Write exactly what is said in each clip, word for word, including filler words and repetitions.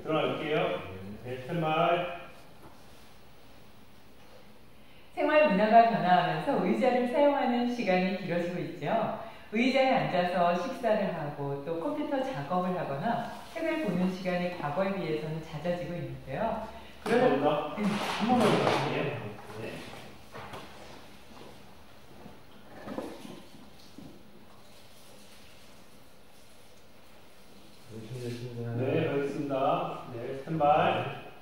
들어갈게요. 네, 스탠바이. 생활 문화가 변화하면서 의자를 사용하는 시간이 길어지고 있죠. 의자에 앉아서 식사를 하고 또 컴퓨터 작업을 하거나 책을 보는 시간이 과거에 비해서는 잦아지고 있는데요. 그러다 네, 한 번만 더 할게요. 네. 네, 알겠습니다. 네, 스탠바이.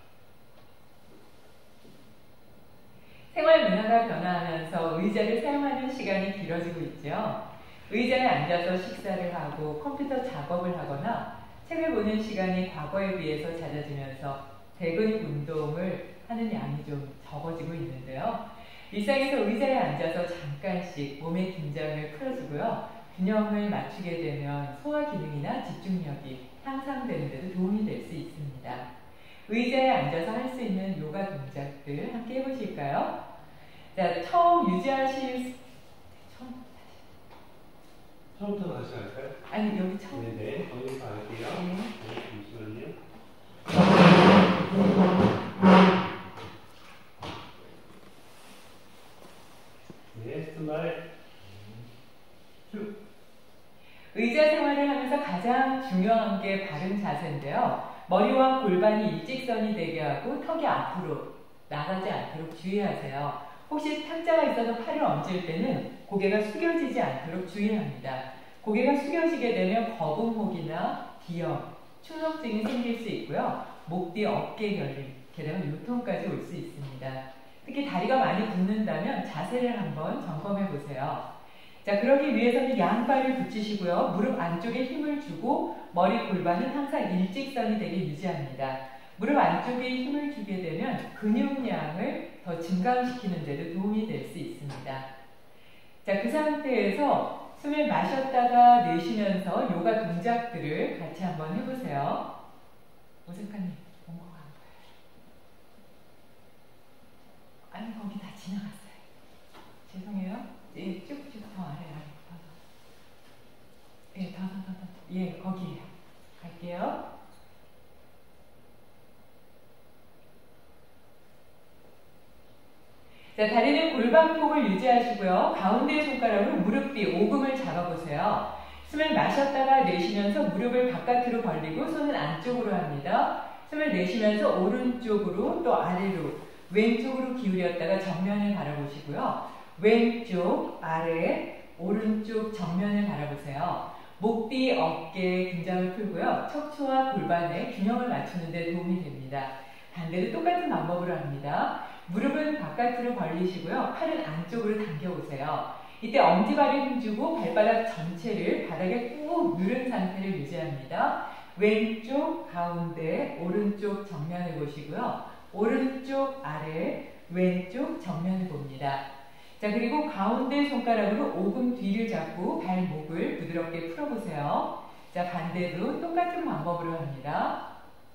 생활 문화가 변화하면서 의자를 사용하는 시간이 길어지고 있죠. 의자에 앉아서 식사를 하고 컴퓨터 작업을 하거나 책을 보는 시간이 과거에 비해서 잦아지면서 대근 운동을 하는 양이 좀 적어지고 있는데요. 일상에서 의자에 앉아서 잠깐씩 몸의 긴장을 풀어주고요. 균형을 맞추게 되면 소화 기능이나 집중력이 향상되는 데도 도움이 될 수 있습니다. 의자에 앉아서 할 수 있는 요가 동작들 함께 해보실까요? 자, 처음 유지하실 처음 처음부터 다시 할까요? 아니 여기 처음 네네, 거기서 할게요. 네. 네, 잠시만요. 네, 스탠바이. 쭉. 의자 생활을 하면서 가장 중요한 게 바른 자세인데요. 머리와 골반이 일직선이 되게 하고 턱이 앞으로 나가지 않도록 주의하세요. 혹시 탁자가 있어서 팔을 얹을 때는 고개가 숙여지지 않도록 주의합니다. 고개가 숙여지게 되면 거북목이나 비염, 축농증이 생길 수 있고요. 목 뒤 어깨 결림, 게다가 요통까지 올 수 있습니다. 특히 다리가 많이 붓는다면 자세를 한번 점검해 보세요. 자, 그러기 위해서는 양발을 붙이시고요. 무릎 안쪽에 힘을 주고 머리 골반은 항상 일직선이 되게 유지합니다. 무릎 안쪽에 힘을 주게 되면 근육량을 더 증강시키는 데도 도움이 될 수 있습니다. 자, 그 상태에서 숨을 마셨다가 내쉬면서 요가 동작들을 같이 한번 해보세요. 오색하님, 본거가 아니, 거기 다 지나갔어요. 죄송해요. 예, 쭉쭉 더 아래, 아래, 더, 더. 예, 더, 더, 더, 더. 예, 거기에요. 갈게요. 자, 다리는 골반폭을 유지하시고요. 가운데 손가락으로 무릎 뒤 오금을 잡아보세요. 숨을 마셨다가 내쉬면서 무릎을 바깥으로 벌리고 손은 안쪽으로 합니다. 숨을 내쉬면서 오른쪽으로 또 아래로 왼쪽으로 기울였다가 정면을 바라보시고요. 왼쪽, 아래, 오른쪽 정면을 바라보세요. 목 뒤 어깨 긴장을 풀고요. 척추와 골반의 균형을 맞추는 데 도움이 됩니다. 반대로 똑같은 방법으로 합니다. 무릎은 바깥으로 벌리시고요. 팔은 안쪽으로 당겨보세요. 이때 엄지발에 힘주고 발바닥 전체를 바닥에 꾹 누른 상태를 유지합니다. 왼쪽, 가운데, 오른쪽 정면을 보시고요. 오른쪽, 아래, 왼쪽 정면을 봅니다. 자, 그리고 가운데 손가락으로 오금 뒤를 잡고 발목을 부드럽게 풀어보세요. 자, 반대도 똑같은 방법으로 합니다.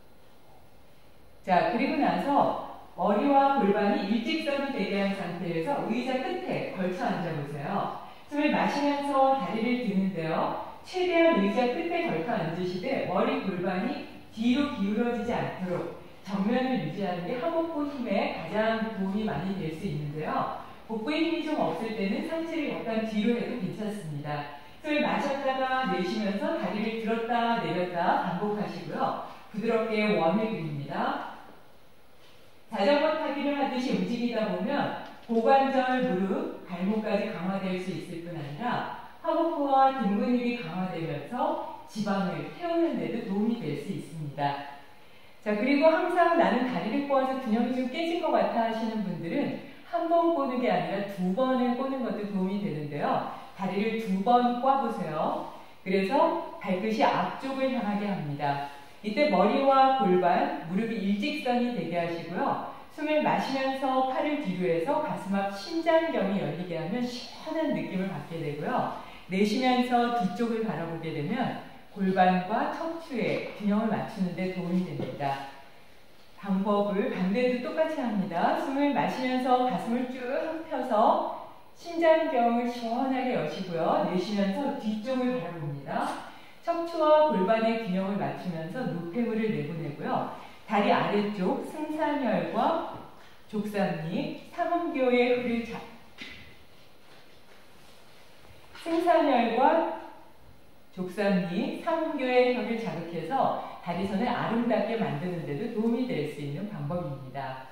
자, 그리고 나서 머리와 골반이 일직선이 되게 한 상태에서 의자 끝에 걸쳐 앉아보세요. 숨을 마시면서 다리를 드는데요. 최대한 의자 끝에 걸쳐 앉으시되 머리 골반이 뒤로 기울어지지 않도록 정면을 유지하는 게 하복부 힘에 가장 도움이 많이 될 수 있는데요. 복부에 힘이 좀 없을 때는 상체를 약간 뒤로 해도 괜찮습니다. 숨을 마셨다가 내쉬면서 다리를 들었다 내렸다 반복하시고요. 부드럽게 웜을 그립니다. 자전거 타기를 하듯이 움직이다 보면 고관절, 무릎, 발목까지 강화될 수 있을 뿐 아니라 하복부와 등 근육이 강화되면서 지방을 태우는 데도 도움이 될 수 있습니다. 자, 그리고 항상 나는 다리를 꼬아서 균형이 좀 깨진 것 같아 하시는 분들은 한 번 꼬는 게 아니라 두 번을 꼬는 것도 도움이 되는데요. 다리를 두 번 꼬아보세요. 그래서 발끝이 앞쪽을 향하게 합니다. 이때 머리와 골반, 무릎이 일직선이 되게 하시고요. 숨을 마시면서 팔을 뒤로 해서 가슴 앞 심장경이 열리게 하면 시원한 느낌을 받게 되고요. 내쉬면서 뒤쪽을 바라보게 되면 골반과 척추의 균형을 맞추는 데 도움이 됩니다. 방법을 반대도 똑같이 합니다. 숨을 마시면서 가슴을 쭉 펴서 심장경을 시원하게 여시고요. 내쉬면서 뒤쪽을 바라봅니다. 척추와 골반의 균형을 맞추면서 노폐물을 내보내고요. 다리 아래쪽 승산혈과 족삼리, 삼음교의 흡을 잡 승산혈과 족삼리, 삼음교의 혈을 자극해서 다리선을 아름답게 만드는 데도 도움이 될 수 있는 방법입니다.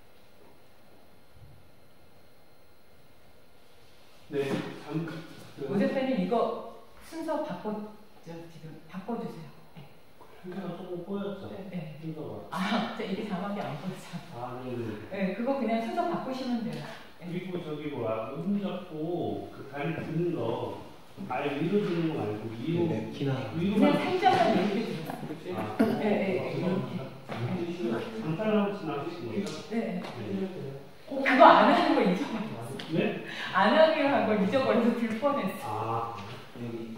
네, 잠깐. 오 대표님 이거 순서 바꿔 지금 바꿔주세요. 네. 한개가 조금 꼬였죠? 네. 순서가. 아, 이게 자막이 안 보여서. 아, 네네. 네, 그거 그냥 순서 바꾸시면 돼요. 네. 그리고 저기 뭐야, 몸 잡고 그 다리 드는 거 아예 위로 드는 거 말고 위로. 네, 키나. 그냥 위로만. 살짝만 이렇게 들어요. 그렇지? 아, 네, 네, 이렇게. 장사라고 지나가신 거예요? 네. 네. 어, 그거 안 하는 거 잊어버렸어. 네? 안 하기로 한 거 잊어버려서 들 뻔했어. 아, 여기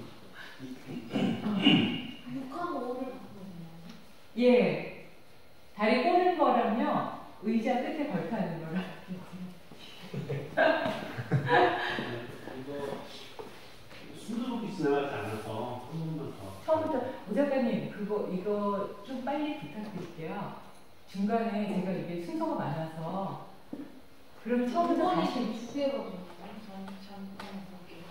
육하고 오를 바꾸네요. 예. 다리 꼬는 거랑요, 의자 끝에 걸터 앉는 거랑. 이거 순조롭게 지나가지 않아서 한 번만 더. 처음부터, 오 작가님, 그거, 이거 좀 빨리 부탁드릴게요. 중간에 제가 이게 순서가 많아서. 그럼 처음부터 다시. 두 개거든요. 전, 전, 한번 볼게요.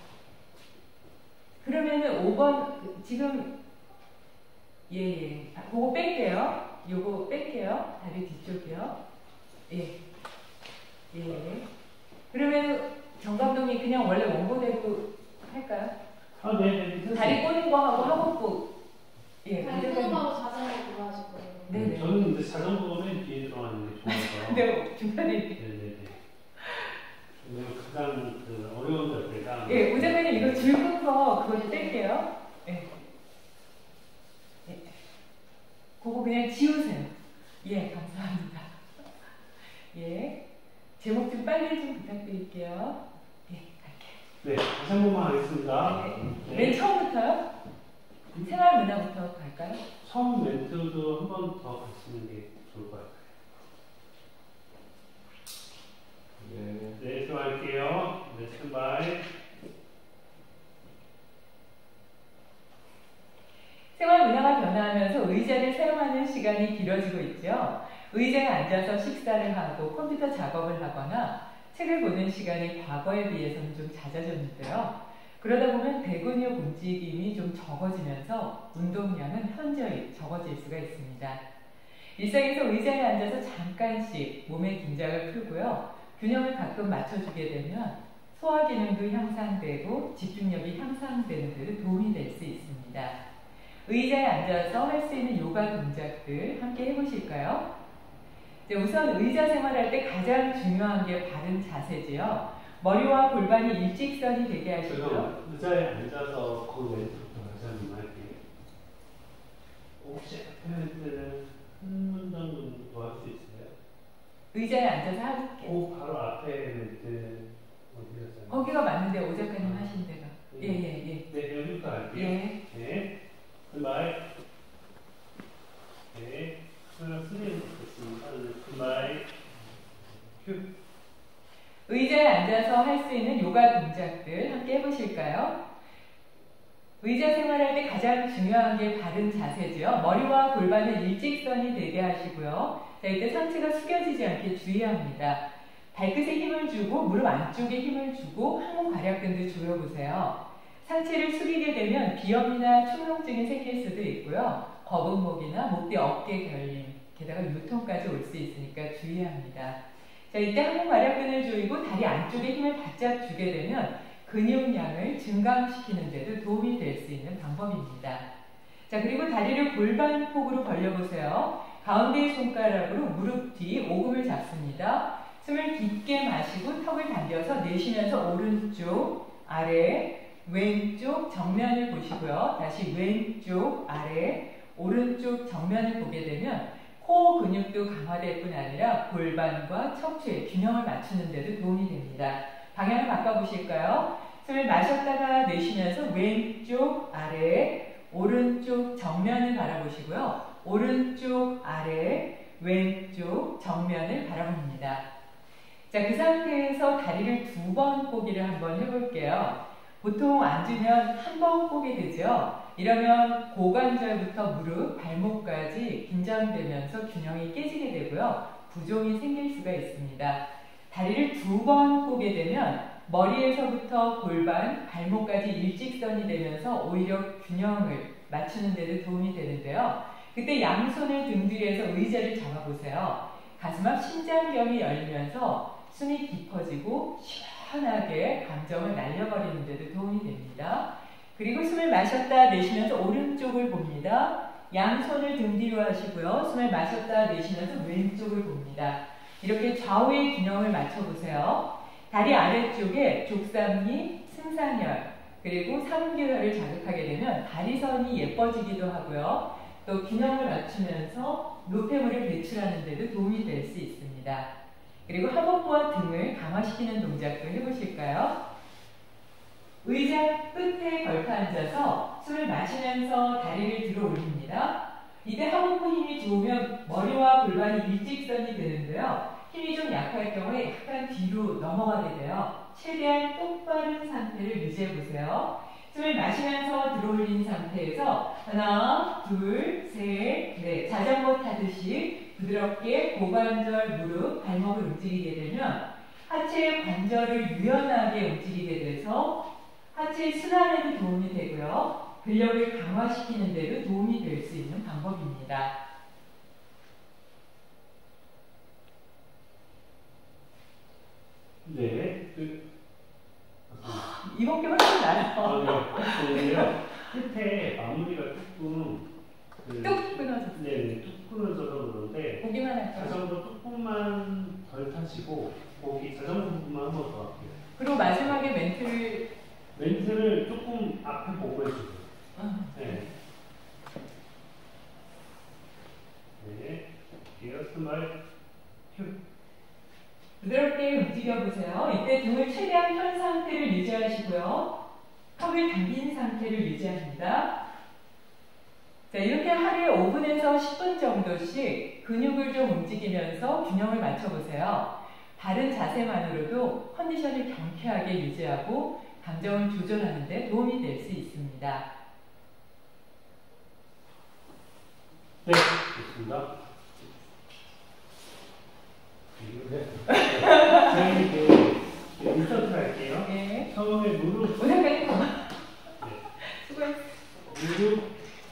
그러면은 오 번, 지금, 예, 예. 아, 그거 뺄게요. 요거 뺄게요. 다리 뒤쪽이요. 예. 예. 그러면 정 감독님 그냥 원래 원고대로 할까요? 아, 네, 네. 다리 꼬는 거 하고 하복부. 예. 발등하고 자전거 좋아하실 거예요. 네네. 저는 근데 자전거 맨 뒤에 들어가는 게 좋아서. 네, 중간에. 네네네. 근데 가장 그 어려운 자세가. 예, 오 작가님 이거 줄긋 거 그거 뺄게요. 예. 예. 그거 그냥 지우세요. 예, 감사합니다. 예. 제목 좀 빨리 좀 부탁드릴게요. 예, 갈게요. 네, 다시 한 번만 하겠습니다. 네. 맨 처음부터요? 생활 문화부터 갈까요? 처음 멘트도 한 번 더 가시는 게 좋을 것 같아요. 네. 네, 들어갈게요. 네, 스탠바이. 생활 문화가 변화하면서 의자를 사용하는 시간이 길어지고 있죠. 의자에 앉아서 식사를 하고 컴퓨터 작업을 하거나 책을 보는 시간이 과거에 비해서는 좀 잦아졌는데요. 그러다 보면 대근육 움직임이 좀 적어지면서 운동량은 현저히 적어질 수가 있습니다. 일상에서 의자에 앉아서 잠깐씩 몸의 긴장을 풀고요. 균형을 가끔 맞춰주게 되면 소화 기능도 향상되고 집중력이 향상되는 데 도움이 될 수 있습니다. 의자에 앉아서 할 수 있는 요가 동작들 함께 해보실까요? 네, 우선 의자 생활할 때 가장 중요한 게 바른 자세지요. 머리와 골반이 일직선이 되게 하시고요. 그럼 의자에 앉아서 그 멘트부터 다시 한 번 할게요. 혹시 앞에 때는 한 문장 정도 더 할 수 있어요? 의자에 앉아서 할게요. 그 바로 앞에 멘트 어디였어요? 거기가 맞는데 오 작가님 하신 데가. 예, 예, 예. 네, 여기부터 할게요. 예. 네. 굿바이. 네. 하나 쓰리는 됐습니다. 굿바이. 큐. 의자에 앉아서 할 수 있는 요가 동작들 함께 해보실까요? 의자 생활할 때 가장 중요한 게 바른 자세죠. 머리와 골반은 일직선이 되게 하시고요. 자, 이때 상체가 숙여지지 않게 주의합니다. 발끝에 힘을 주고 무릎 안쪽에 힘을 주고 항문 괄약근도 조여보세요. 상체를 숙이게 되면 비염이나 축농증이 생길 수도 있고요. 거북목이나 목대 어깨 결림, 게다가 유통까지 올 수 있으니까 주의합니다. 자, 이때 항문 괄약근을 조이고 다리 안쪽에 힘을 바짝 주게 되면 근육량을 증강시키는 데도 도움이 될 수 있는 방법입니다. 자, 그리고 다리를 골반폭으로 벌려보세요. 가운데의 손가락으로 무릎 뒤 오금을 잡습니다. 숨을 깊게 마시고 턱을 당겨서 내쉬면서 오른쪽, 아래, 왼쪽 정면을 보시고요. 다시 왼쪽, 아래, 오른쪽 정면을 보게 되면 코어 근육도 강화될 뿐 아니라 골반과 척추의 균형을 맞추는 데도 도움이 됩니다. 방향을 바꿔보실까요? 숨을 마셨다가 내쉬면서 왼쪽, 아래, 오른쪽 정면을 바라보시고요. 오른쪽, 아래, 왼쪽 정면을 바라봅니다. 자, 그 상태에서 다리를 두 번 꼬기를 한번 해볼게요. 보통 앉으면 한 번 꼬게 되죠. 이러면 고관절부터 무릎, 발목까지 긴장되면서 균형이 깨지게 되고요. 부종이 생길 수가 있습니다. 다리를 두 번 꼬게 되면 머리에서부터 골반, 발목까지 일직선이 되면서 오히려 균형을 맞추는 데도 도움이 되는데요. 그때 양손을 등 뒤에서 의자를 잡아보세요. 가슴 앞 심장경이 열리면서 숨이 깊어지고 시원하게 감정을 날려버리는 데도 도움이 됩니다. 그리고 숨을 마셨다 내쉬면서 오른쪽을 봅니다. 양손을 등 뒤로 하시고요. 숨을 마셨다 내쉬면서 왼쪽을 봅니다. 이렇게 좌우의 균형을 맞춰보세요. 다리 아래쪽에 족삼리, 승상혈, 그리고 삼음교혈을 자극하게 되면 다리선이 예뻐지기도 하고요. 또 균형을 맞추면서 노폐물을 배출하는 데도 도움이 될 수 있습니다. 그리고 하복부와 등을 강화시키는 동작도 해보실까요? 의자 끝에 걸터 앉아서 숨을 마시면서 다리를 들어 올립니다. 이때 하복부 힘이 좋으면 머리와 골반이 일직선이 되는데요. 힘이 좀 약할 경우에 약간 뒤로 넘어가게 돼요. 최대한 똑바른 상태를 유지해보세요. 숨을 마시면서 들어올린 상태에서 하나, 둘, 셋, 넷 자전거 타듯이 부드럽게 고관절, 무릎, 발목을 움직이게 되면 하체 관절을 유연하게 움직이게 돼서 하체 순환에도 도움이 되고요. 근력을 강화시키는 데도 도움이 될 수 있는 방법입니다. 네. 그, 이번 게 훨씬 나아요. 아, 네. 그런데요. 끝에 마무리가 조금 그, 뚝 끊어졌어요. 네, 뚝 끊어져서 그런데 보기만 할까요? 자전거 조금만 덜 타시고 거기 자전거 부분만 한 번 더 할게요. 그리고 마지막에 멘트를 멘트를 조금 앞에 보고 해주세요. 어. 네. 네. 이어 스마일 휴. 부드럽게 움직여보세요. 이때 등을 최대한 편 상태를 유지하시고요. 턱을 당긴 상태를 유지합니다. 자, 이렇게 하루에 오 분에서 십 분 정도씩 근육을 좀 움직이면서 균형을 맞춰보세요. 바른 자세만으로도 컨디션을 경쾌하게 유지하고 감정을 조절하는 데 도움이 될 수 있습니다. 네, 좋습니다. 네. 저희 그 인서트 할게요. 네. 처음에 무릎, 오늘까지 더. 네. 수고했어요. 무릎,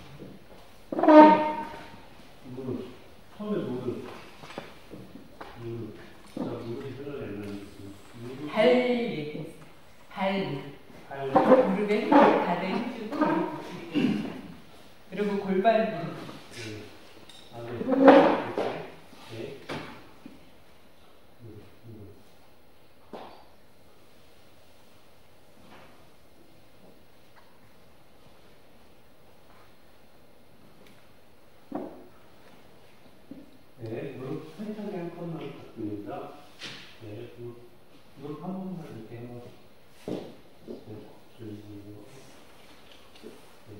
무릎, 처음에 무릎, 무릎. 자, 무릎이 흐르내는 무릎. 발 얘기했어요. 발. 발, 무릎에 힘, 발에 힘주고 무릎 붙이고. 그리고 골반 무릎. 네. 아, 네. 이렇게. 네. 무릎, 무릎. 네, 무릎 천천히 한 컷만 부탁드립니다. 네, 무릎, 무릎 한 번만 이렇게 한번. 네, 줄이고. 네.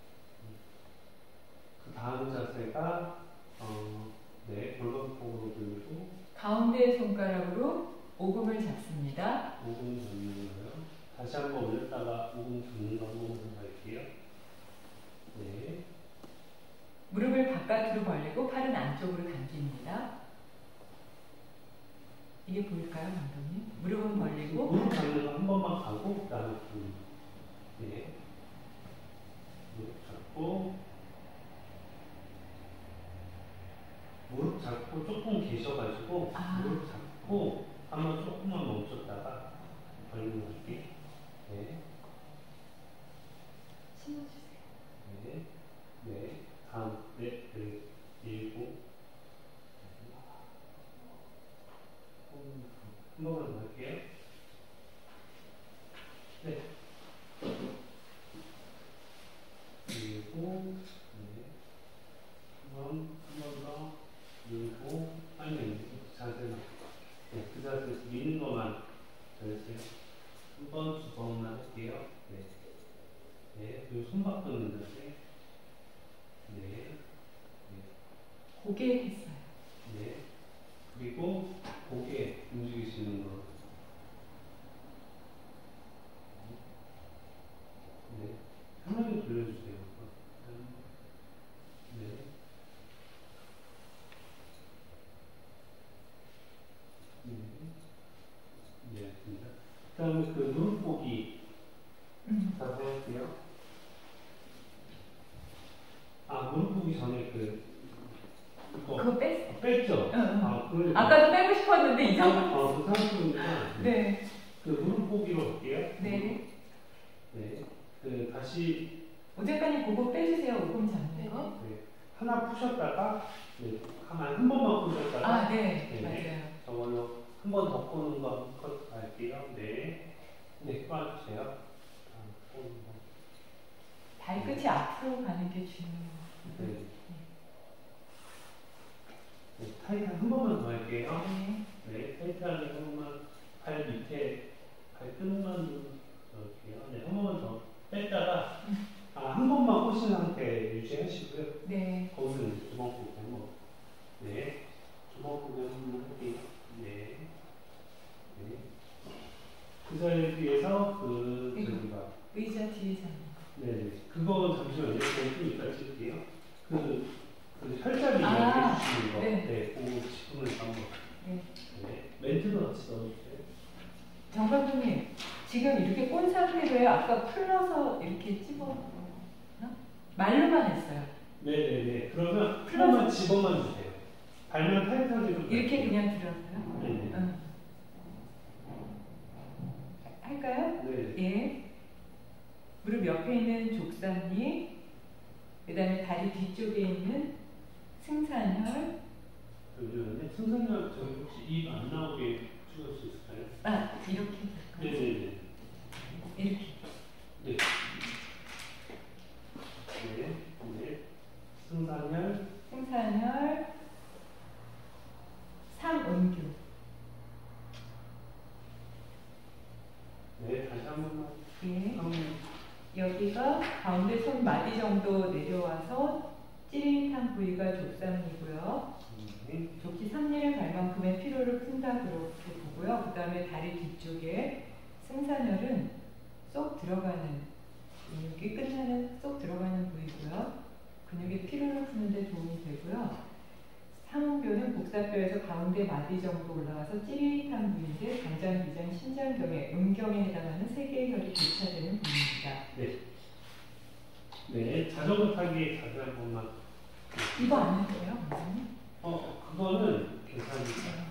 그 다음 자세가, 어, 네, 골반폭으로 들고, 가운데 손가락으로 오금을 잡습니다. 오금 잡는 거예요. 다시 한번 올렸다가 오금 잡는 방법으로 할게요. 네. 무릎을 바깥으로 벌리고 팔은 안쪽으로 당깁니다. 이게 보일까요, 감독님? 무릎은 벌리고 무릎 잡는 거 한 번만 가고, 그 다음에 굽니다. 네. 무릎 잡고, 무릎 잡고 조금 계셔가지고, 아. 무릎 잡고, 한번 조금만 멈췄다가, 벌리는 거지. 네. 신어주세요. 네. 네. 다음, 네. 네. 일곱. 한 번만 더 할게요. 네. 그리고, 네. 한 번, 한 번 더. 그리고, 아니, 자세. 네, 그 자세에서 미는 것만 잘했어요. 한 번, 두 번만 할게요. 네. 네. 그리고 손바닥 는 자세. 네. 네. 고개 했어요. 네. 그리고 고개 움직이시는 거. 네. 편하게 돌려주세요. 그 무릎 보기 음. 자세히 할게요. 아, 무릎 보기 전에 그 이거 그거 뺐어. 뺐죠? 응, 응. 아, 그 아까도 빼고 싶었는데 이상. 어, 그 상품이니까 네. 그 무릎 보기로 할게요. 네. 네. 그 다시 오 작가님 그거 빼주세요. 오금 잡는 거. 네. 하나 푸셨다가 네. 하나 한 번만 푸셨다가 아, 네. 네. 맞아요. 저걸로 한 번 더 푸는 거 컷 할게요. 네. 네, 빠주세요. 아, 푸는 거. 발끝이 앞으로 가는 게 중요해요. 네. 네, 타이트 한 번만 더 할게요. 네. 네, 타이트하게 한 번만 발 밑에 발끝만 넣을게요. 네, 한 번만 더 뺐다가 아, 한 번만 꼬신 상태 유지하시고요. 네. 거기서 이제 주먹 보기 한 번. 네, 주먹 보기 한 번만 할게요. 네. 네. 그 자리에서 그 저기가 의자 뒤에 잡는 거. 네, 그거 잠시만요. 좀 이따 찍을게요. 그, 그 혈자리 아, 이야기해 주시는 거. 네. 네, 그거 짚으면서 한번. 네. 네. 멘트도 같이 넣어주세요. 정 감독님, 지금 이렇게 꼰 상태로요. 아까 풀러서 이렇게 집어 말로만 했어요. 네네네. 그러면 풀만 집어만 주세요. 발만 타이트하게 좀. 이렇게 그냥 들어서요. 네네. 응. 할까요? 네. 예. 무릎 옆에 있는 족삼리, 그 다음에 다리 뒤쪽에 있는 승산혈. 그러면 승산혈 저기 혹시 입 안 나오게 찍을 수 있을까요? 아, 이렇게. 네네네. 이렇게. 네. 네. 네. 승산혈. 승산혈. 삼음교. 네. 다시 한 번만. 예. 한 번. 여기가 가운데 손 마디 정도 내려와서 찌릿한 부위가 족삼이고요. 네. 족지 삼 리를 갈 만큼의 피로를 푼다 그렇게 보고요. 그 다음에 다리 뒤쪽에 승산혈은 쏙 들어가는 근육이 끝나는 쏙 들어가는 부위고요. 근육의 피로를 푸는 데 도움이 되고요. 삼음교는 복사뼈에서 가운데 마디 정도 올라와서 찌릿한 부위인데 간장, 비장, 신장경에, 음경에 해당하는 세 개의 혈이 교차되는 부위입니다. 네. 네. 자전거 타기 자세 한 번만. 이거 안 해도 돼요, 선생님? 어, 그거는 괜찮으니까.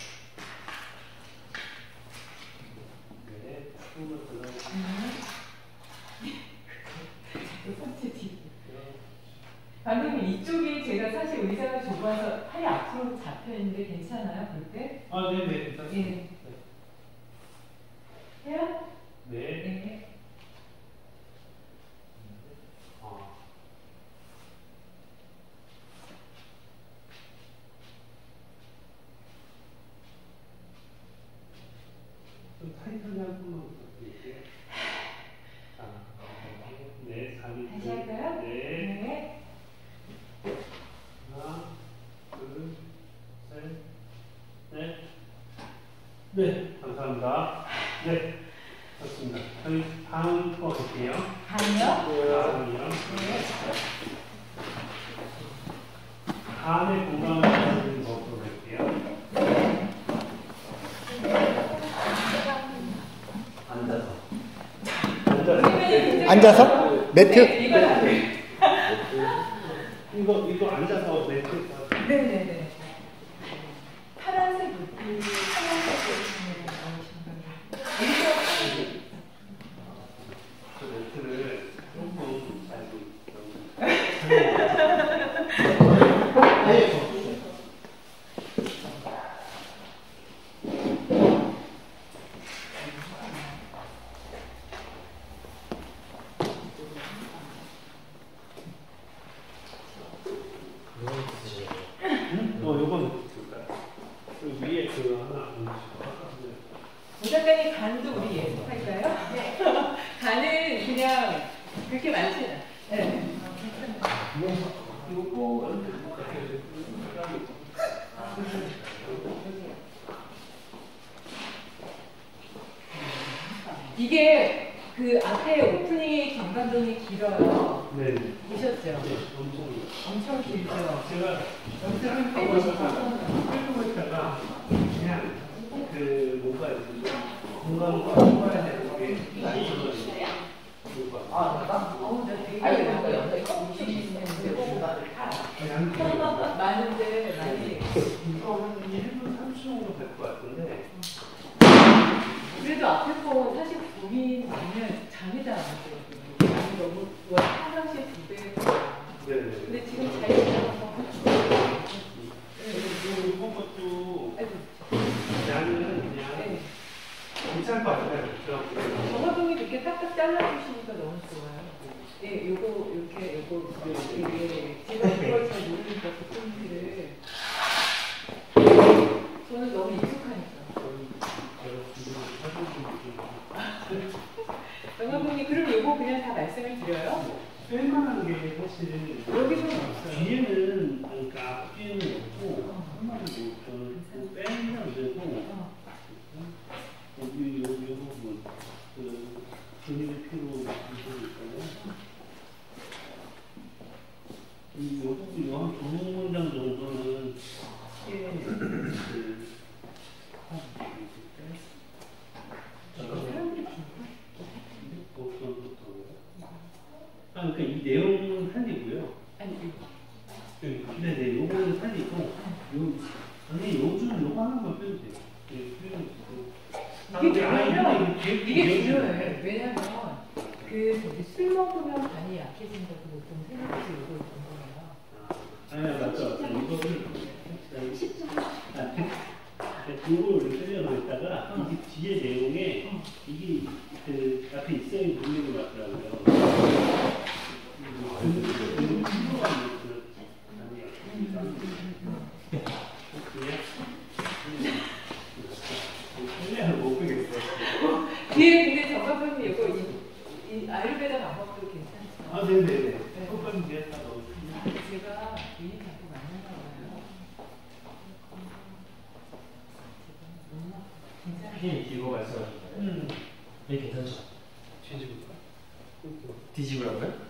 네. 조금만 더 나오고. 상체 뒤. 감독님, 이쪽이 제가 사실 의자가 좁아서 팔이 앞으로 잡혀 있는데 괜찮아요, 볼 때? 아, 네네. 괜찮습니다. 예. 해요? 네. 네. 아. 좀 타이트하게 한 번만 부탁드릴게요. 자, 네, 다리 다시 할까요? 네. 네. 하나, 둘, 셋, 넷. 네, 감사합니다. 네, 좋습니다. 저희 다음 거 할게요. 간이요? 다음이요. 네. 간의 공간을 가지는 것으로 할게요. 앉아서. 앉아서. 앉아서? 매트? 네, 이거 안 돼요. 이거, 이거 앉아서 매트. 네네네. 파란색 물기, 파란색 물기 나오신 그 매트를 조금 알고 있어요. 어, 요거는 그 위에 그 하나 오 작가님 간도 우리 예습할까요? 네. 간은 그냥 그렇게 많지 않아요. 네. 요거 이게 그 앞에 오프닝이 정감독이 길어요. 네. 보셨죠? 네, 엄청 엄청 길죠. 제가 여기서 좀 끌고 빼고 싶어서. 있다가 그냥 그 뭔가 공간과 통과해야 되는 아, 나? 어우, 나 되게 아니, 나 연대 컴퓨터 보고 나를 타. 많은데, 많이. 이거 한 일 분 삼십 초 정도 될 것 같은데. 그래도 앞에 거 사실 고민 아니면 잠이 잘 안 오거든요. 아니, 너무, 뭐, 평상시에 두 배구나. 네네. 근데 지금 잘 일어나서. 네, 이번 것도 양은 그냥 괜찮을 것 같아요. 정화동이 이렇게 딱딱 잘라주시니까 너무 좋아요. 예, 요거, 이렇게, 요거, 이게, 제가 그걸 잘 모르니까 그 포인트를. 저는 너무 익숙하니까. 정화동이, 그럼 요거 그냥 다 말씀을 드려요? 뺄만한 게 사실 여기서는 없어요. 뒤에는 그러니까 앞뒤에는 없고 한마디 뭐 저는 빼면 되고 여기 요 요 부분 그 비닐 피로 부분 있잖아요. 이 여기 요한 두 문장 정도는 그 아, 그러니까 이 내용은 살리고요. 아니, 네네, 요거는 살리고, 요, 아니, 요즘 요거 하나만 빼도 돼요. 네, 이게 중요해요. 이게 중요해요. 왜냐면, 그, 저기 술 먹으면 간이 약해진다고 보통 생각해서 요거 있는 거예요. 아, 맞죠. 이거를, 아, 요거를 살려놓다가, 어. 이게 뒤에 내용에, 어. 이게, 그, 앞에 있어야 물리는 것 같더라고요. 뒤에 근데 정가분이 이거 이, 이 아유르베다 방법도 괜찮죠? 아, 네네네. 그것까지 뒤에 다 넣어주세요. 제가 괜히 자꾸 맞는가 봐요. 핀이 길고 말씀하신 거예요? 음. 네, 괜찮죠? 뒤집을까? 뒤집으라고요?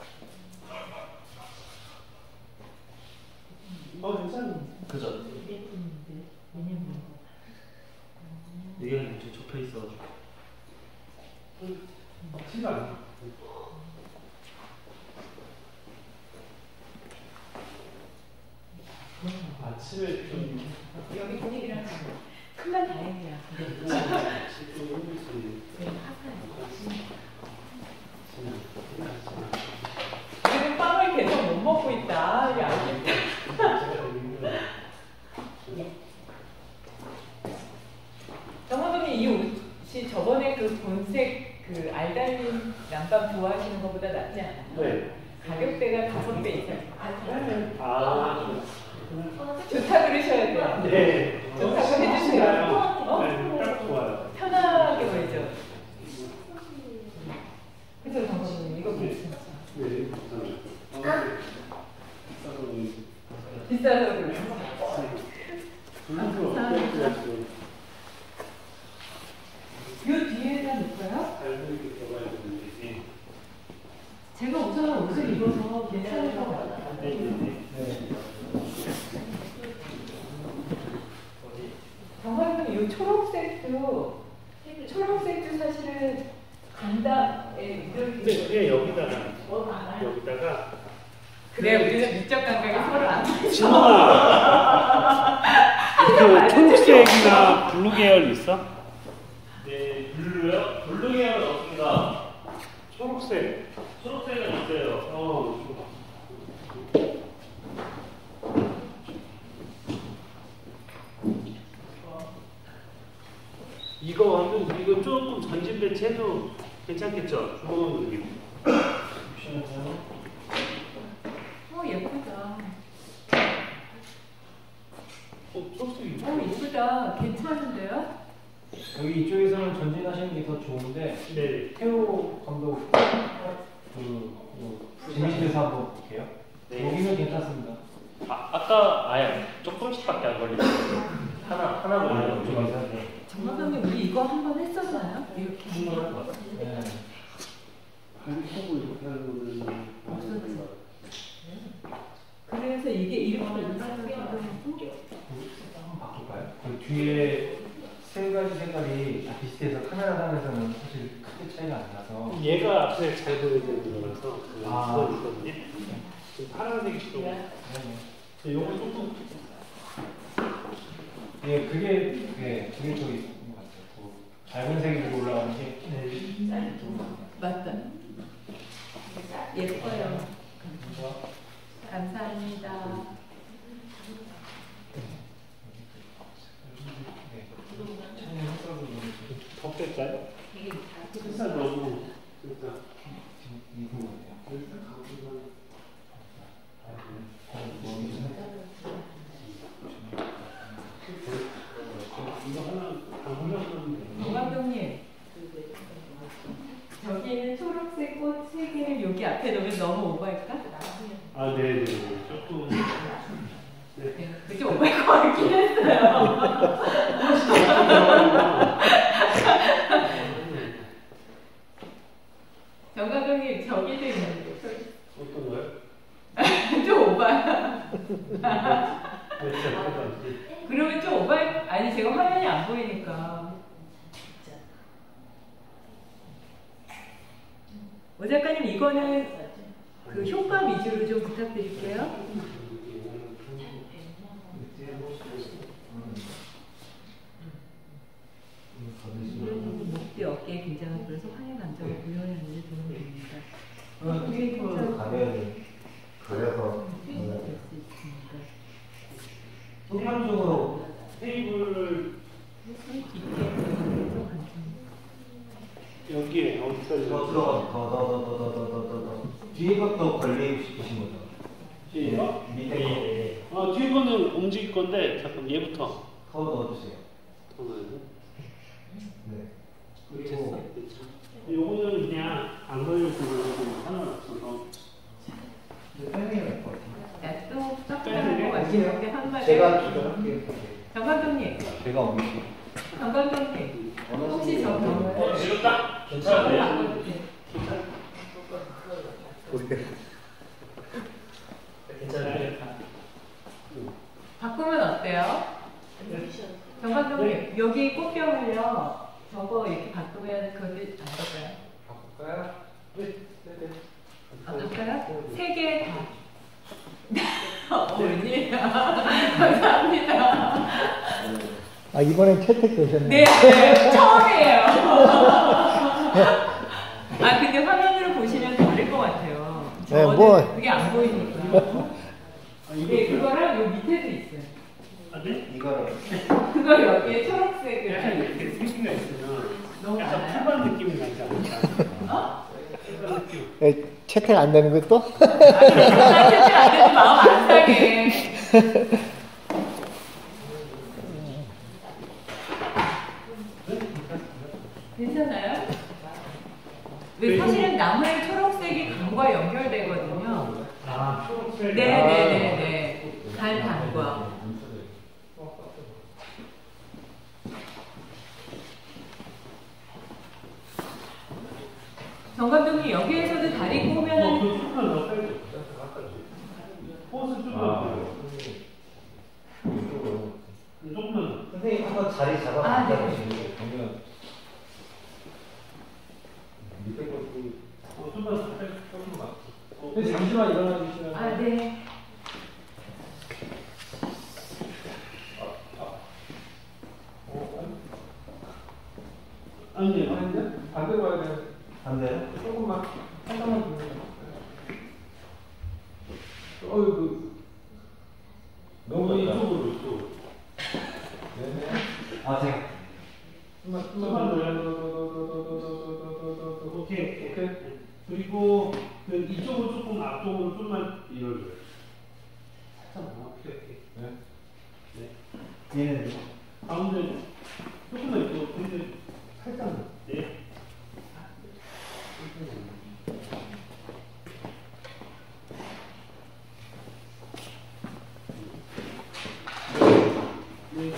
어, 괜찮네. 그죠? 의견이 좀 좁혀 있어가지고. 티가 안 나. 아침에 좀 여기 분위기랑 큰만 다행이야. 지금 빵을 계속 못 먹고 있다. 이게 알겠네. 정화동이 이 옷이 저번에 그 본색 그 알달린 남방 좋아하시는 것보다 낫지 않아요? 네. 가격대가 다섯 배 이상. 아, 좋다 그러셔야 돼요. 네. 좋다고 해주세요. 어? 네, 딱 좋아요. 편하게 보이죠? 그래서 정화동님 이거 괜찮죠? 네, 괜찮아요. 비싸서 그래요. 요 뒤에다 놓을까요? 제가 우선 옷을 입어서 괜찮을 것 같아요. 정말로 이 초록색도 초록색도 사실은 간단에 이렇게 네, 그냥 여기다가 여기다가 그래 우리는 미적 감각이 서로 안 그 초록색이나 블루 계열 있어? 네, 블루요? 블루 계열은 없습니다. 초록색. 초록색은 있어요. 어. 이거 완전 이거 조금 전진 배치해도 괜찮겠죠? 주먹은 느낌. 어 예쁘다. 어, 초록색이. 어 예쁘다. 괜찮은데요? 여기 이쪽에서는 전진하시는 게 더 좋은데 네. 태호 감독 그 재미실에서 한번 볼게요. 네. 여기는 괜찮습니다. 아, 아까 아예 조금씩밖에 안 걸리고 하나 하나 걸리고 좀 이상해. 정감독님 우리 이거 한 번 했었나요? 이렇게 한번 한 거. 네. 보고 이렇게 하는 거는 없었지. 그래서 이게 이렇게 한번 바꿀까요? 그 뒤에 세 가지 색깔이 다 비슷해서 카메라 상에서는 사실 크게 차이가 안 나서. 얘가 앞에 잘 보여지는 거라서 아. 그건 있거든요. 지금 파란색이 좀 네네. 요거 조금 예, 그게 예, 그게 더 있는 것 같아요. 그 밝은 색이 위로 올라가는 게. 맞다. 예뻐요. 감사합니다. 네. 차이는 햇살도 너무 더 뺄까요? 햇살 너무 그러니까 이 부분이에요. 이거 하나 다 올려놓으면 돼요. 정 감독님, 저기는 초록색 꽃 세 개를 여기 앞에 놓으면 너무 오버할까? 아, 네네. 조금. 네. 그게 오버할 것 같긴 했어요. 정 감독님, 저기도 있는데. 어떤 거요? 좀 오버야. 네, 진짜 그러면 좀 오버할, 아니, 제가 화면이 안 보이니까. 오 작가님, 이거는 그 효과 위주로 좀 부탁드릴게요. 목뒤 어깨에 긴장을 풀어서 황해 감정을 구현하는 데 도움이 됩니다. 테이프로 가면 그래서 될수 있습니다. 순간적으로 테이블을 여기에 어디까지 더 들어가 더더더더더더더 뒤에 것도 걸리시키신 거죠? 뒤에요? 밑에 아, 뒤에 거는 움직일 건데 잠깐 얘부터 거 더 넣어주세요. 더 넣어야 돼? 네. 그리고 요거는 그냥 안 걸려주고 상관없어서 빼내야 될 것 같아요. 야, 또 섞어놓은 거 같은데 한마디. 제가 조절할게요. 정 감독님, 제가 오미시. 정 감독님, 혹시 저 병을 지금 딱 괜찮은데? 괜찮아요? 바꾸면 어때요? 정 감독님, 여기 꽃병을요, 저거 이렇게 바꾸면 그것도 안 될까요? 바꿀까요? 네, 네, 네. 아, 바꿔요? 세 개 다. 어, 웬일이야. 감사합니다. 아, 이번엔 채택되셨네요. 네, 네, 처음이에요. 아, 근데 화면으로 보시면 다를 것 같아요. 네, 저는 뭐. 그게 안 보이니까. 아, 이거 네, 그거랑 요 밑에도 있어요. 아, 네? 이거를 그거 여기에 초록색을. 약간 이렇게 생기가 있으면 너무 약간 많아요? 풀반 느낌이 나지 않을까? 어? 풀반 느낌. 예, 채택 안 되는 것도? 아, 채팅 안 되지 마음 안 상해. 괜찮아요? 왜 사실은 나무의 초록색이 강과 연결되거든요. 아, 초록색. 네네네네. 단 단과. 정 감독님 여기에서도 다리 어, 꼬면은 그 조금만 더 빼줘. 호스 조금만 더. 조금만 선생님 한번 자리 잡아 아, 네. 보시는 게 보면 밑에 것도 더. 어, 조금만 더 빼, 조금만. 어, 근데 잠시만 일어나 주시면. 아 네. 아니, 아니, 아닌데? 반대로 가야 돼. 안 돼요? 조금만, 살짝만 주면 돼. 어휴, 그. 너무 너무 이쪽으로, 이쪽으로. 네네. 아 제가 좀만, 좀만 좀만 더, 더, 더, 더, 더, 더, 더, 더, 더, 더, 더, 더. 오케이, 오케이. 그리고 그 이쪽으로 조금 앞쪽으로 좀만 밀어줘요. 살짝만. 오케이, 오케이. 네. 얘는 가운데 조금만 이쪽으로. 근데 살짝만. 네. 네.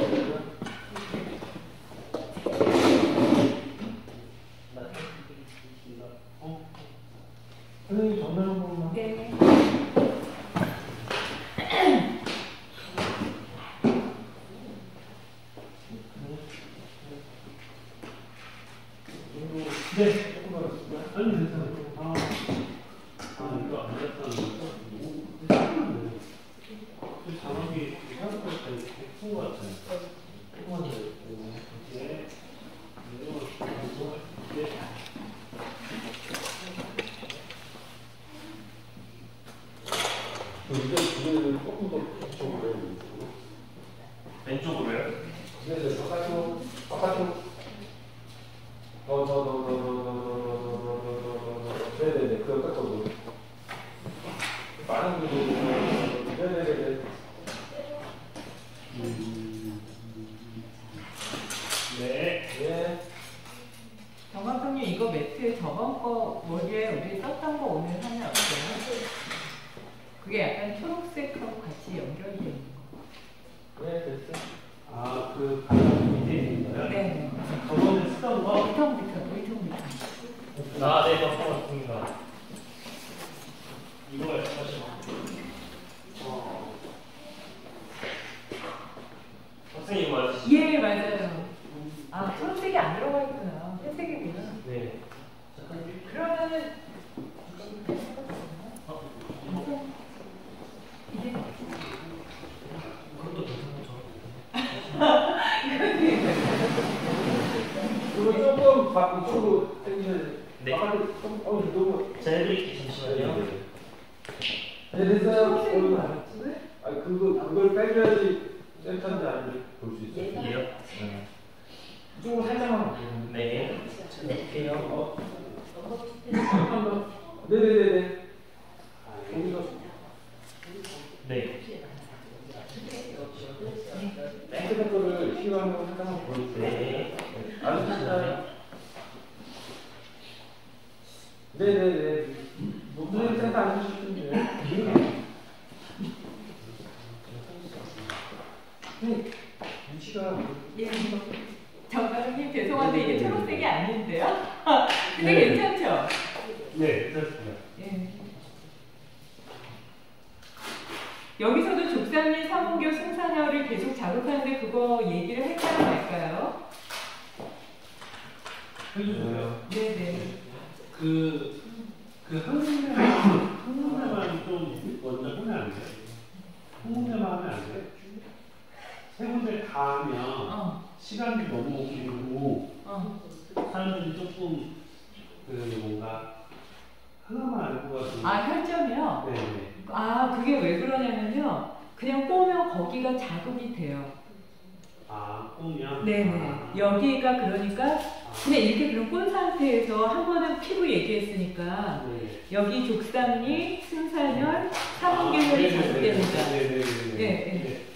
어? 선생님 전화 한 번만. 네. 이제 이제 조금 더 왼쪽으로 해요. 왼쪽으로요? 네네 바깥쪽 바깥쪽 더더더더더더더더더더더더 네네네 그 깎아도 많은 구도 네네네 네. 네. 정학생님 이거 매트 저번 거 머리에 우리 썼던 거 오늘 하면 어때요? 그게 약간 초록색하고 같이 연결이 되는 거. 네 됐어. 아, 그 바닥 밑에 있는 거요? 네. 저번에 쓰던 거? 의통부터 의통부터. 아, 네, 저 맞습니다. 이거요, 사실. 어. 선생님 이거 맞으시죠? 예 맞아요. 아 초록색이 안 들어가 있구나. 회색이구나. 네. 그러면은 어? 이게 그것도 괜찮죠? 이거 조금 바, 이쪽으로 당겨야 돼. 네. 바깥으로 좀, 어, 너무. 제가 해드릴게요, 잠시만요. 네, 됐어요. 초록색인 거 어, 알았지? 아, 그거, 그걸 빼줘야지 센터인지 아닌지 볼 수 있어요. 이게요? 이쪽으로 살짝만 볼게요. 네. 해볼게요. 어. 잠깐만 더. 네네네네. 여기서. 네. 땡크된 거를 시간으로 살짝만 보여주세요. 네. 알았습니다. 네네네. 무슨 센터 안 주시는데요? 네. 위치가. 예. 정가님 죄송한데 이게 초록색이 아닌데요? 근데 네. 괜찮죠? 네, 그렇습니다. 예. 여기서도 족삼리 삼원교 승산열을 계속 자극하는데 그거 얘기를 할까요 말까요? 해주세요. 네네. 그, 그 한국대만, 한국대만 좀 먼저 하면 안 돼요? 한국대만 하면 안 돼요? 세 군데 다 하면 어. 시간이 너무 길고 어. 사람들이 조금 그 뭔가 하나만 알고 가서 아 혈점이요? 네네. 아 그게 왜 그러냐면요. 그냥 꼬면 거기가 자극이 돼요. 아, 꼬면? 네네. 아, 여기가 그러니까 아, 그냥 이렇게 그런 꼰 상태에서 한 번은 피부 얘기했으니까 네. 여기 족삼리, 승산열, 삼원교열이 자극됩니다. 네네네. 예, 예.